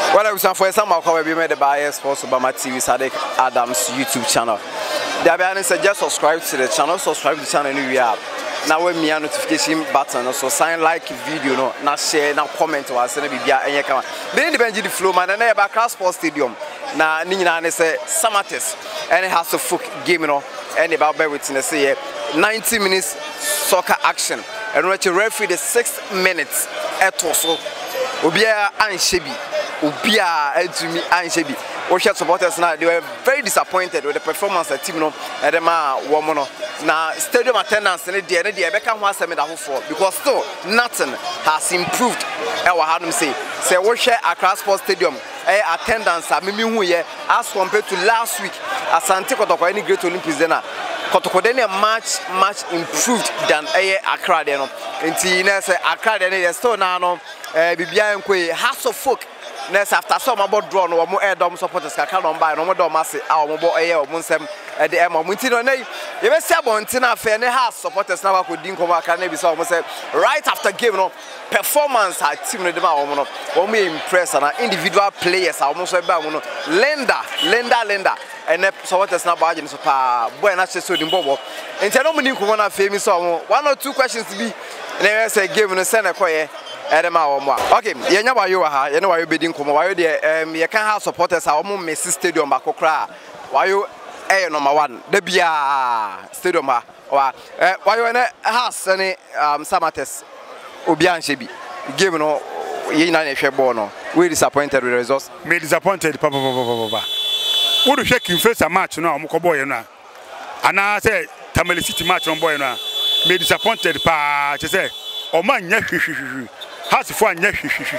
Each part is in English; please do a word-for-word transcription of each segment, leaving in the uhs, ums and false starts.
Well, I was for some of our made the bias for Obama T V Sadik Adams YouTube channel. The Abian said just subscribe to the channel, subscribe to the channel we have. Now when me a notification button, also sign like video, no, not share, now comment or send a bibia and you come. Then the Benji the flow man and about Accra Sports Stadium. Now Nina say Samartex and it has a folk game, you know, and about bear witness say ninety minutes soccer action. And when you referee the six minutes at also. Ubia and Shebi, Ubia and me and Shebi. Ocean supporters now they were very disappointed with the performance of the team. No, and the man woman. Now stadium attendance and the day and the day become one seven that for because still nothing has improved. I will have them say, say we share Accra Sports Stadium. Eh, attendance at Mimi Huye as compared to last week. Asante Kotoko any great Olympics dinner. Kotoko then much much improved than eh Accra then. Inti na say Accra then they still now no eh bibia nkwe Hearts of Oak. Next after some about draw no mo air dom supporters ka ka no buy no mo dom ase a mo bo eh o mo nsem e de e mo nti no nay ye be sia bonti na fe ne Hearts supporters na ba ko din ko ba ka na bi so mo say right after game no performance our team no de ma wo no wo mo impress na individual players a wo so ba mo no lender lender lender and supporters na ba agye so pa boy na che so di mbobo nti no mo ni ko na fe mi so mo one or two questions bi na say game no se na koye okay, you know why you are here, you know why you bidding come, why you there, um, you can't have supporters, our mom, Messi Stadium, Bakokra, why you, eh, number one, the Bia Stadium, or why you in a house, any, um, Samartex, Obian Shebi, given no, you know, if you're born, we disappointed with the results. Me disappointed, Papa, Papa, Papa. What do you shake in first a match now, Moko boy, and I say, Tamale City match on boy, now, me disappointed, Pa, to say, oh man, yes, Has for nya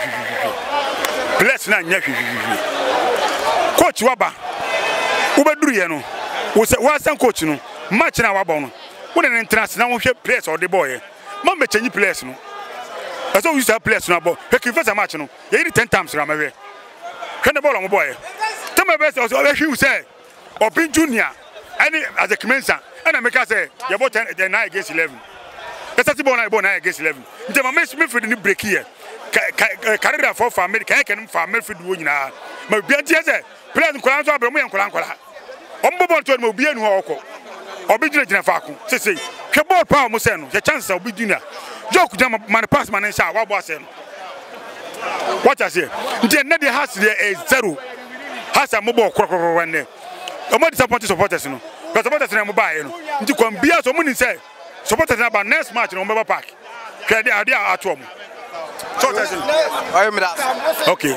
bless na nya coach waba ubeduru ye no wo se wa san coach no match na waba no wo ne international wo hwe players or the boy ma me change players no eso use players no bo he kin first match no ye di ten times ra mawe hwe ne ball mo boy tell me best also we hwe say Obi Junior any as a commencer and make us say you bought ten nine against eleven. Let's see born born against eleven. The moment me for the break here. Career for family, can family for doing now. My beer say, President Kolanzo Abramo and Kolankola. Ombo to me be no oko. Obidina jina faku. Say, Kebo pa mo say no, the chance of obidina. Joke jam man pass man sha wa bo say. What I say? The net has there is zero. Has a mobile crocro one there. Omo disappointed supporters no. Because supporters na mo buy no. Nti kon bia so mo ni say supporters about next match no Member Park. Kaya dia dia atom. So that's it. Why me that? Okay.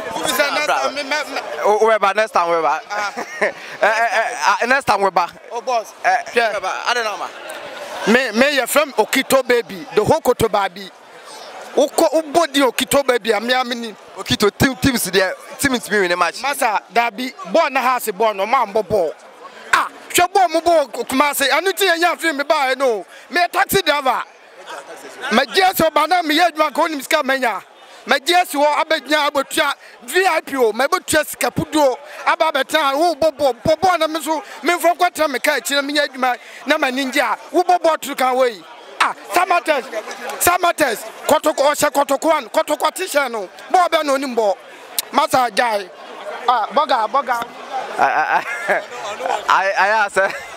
We ba next time we ba. Eh next time we ba. Oh boss. Eh I don't know ma. Me me your friend Okito baby, the Hokoto baby. Oko ubodi Okito baby am ya mini. Okito team teams there teams me win the match. Masa that be ball na house ball no man ball. Ah, shebo mo ball kuma say anu ti enya free me ba no. Me taxi driver. My G S O bana me yedwa ko nim ska manya. My G S O abegnya abotua V I P o me botua ska pudo aba betan wo bobo bobo na me so me fo kwatra me ka kire me yedwa na ma ninja wo bobo tru kan we. Ah, Samartex, Samartex, kotoko ose kotoko an, kotoko tisha no. Bo be no nimbo. Masa jai. Ah, boga, boga. I I I ask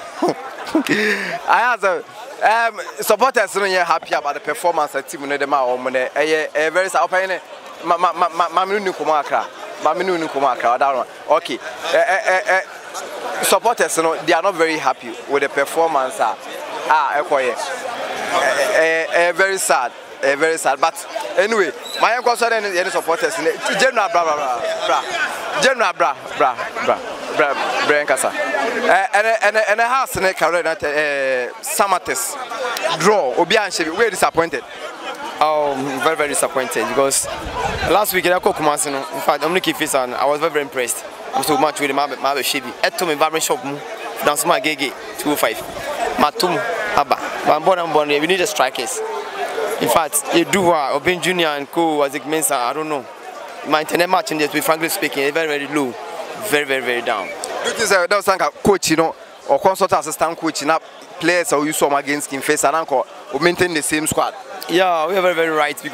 I ask um supporters no happy about the performance of the team no dem a o mo ne eh very sa open ma ma ma ma me nu ko Accra. Ma me nu ko Accra that one. Okay. Eh eh supporters no they are not very happy with the performance ah ah ekoye. Eh eh very sad. Eh, very sad, but anyway, my concern is any supporters. General bra bra bra, General bra bra bra bra bra Nkasa. And and and a house in a career that Samartex draw. Obian Shebi, we disappointed. Oh, very very disappointed because last week I cooked Masino. In fact, I'm looking face and I was very very impressed. I'm so much with the Mabe Mabe Shebi. Eto me barber shop mu. Dance my gege two oh five. Matum Abba. But I'm born and born. We need the strikers. In fact, you do uh, Obi Junior and co as it means I don't know. My internet match in this, we frankly speaking, very very low, very very very down. This is that was a coach, you know, or consult assistant coach, you know, players or you saw against him face and uncle, or maintain the same squad. Yeah, we are very very right because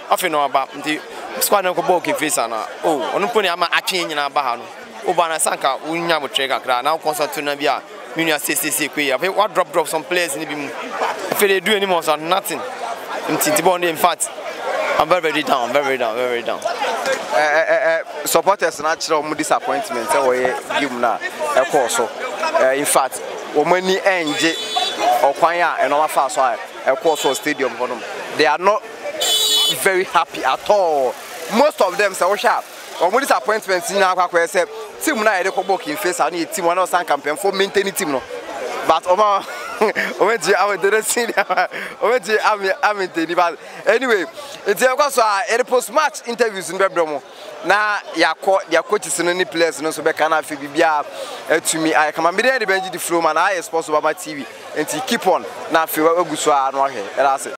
afi no aba nti squad no ko ball ke face ana oh onu poni ama atwe nyina aba ha no oba na sanka unya mo trigger kra na consult na bia minia ccc kwe afi what drop drop some players ni bi mu afi they do anymore so nothing nti bond in fact I'm very very down very very down very very down eh eh eh supporters na kire o disappointment e wo ye game na e call so in fact o mani enje okwan a e no ma fa so a e call so stadium honom they are not very happy at all. Most of them say we sharp or more disappointment in our akwa say team na e dey ko in face and team one of san campaign for maintain team no but over Omeji I didn't see Omeji I'm maintain but anyway it's because uh post match interviews in Bebromo na ya ya coaches no ni players no so be kana fi bibia to me I come be there the benji the flow man I sponsor by my T V and keep on na fi we guso a no he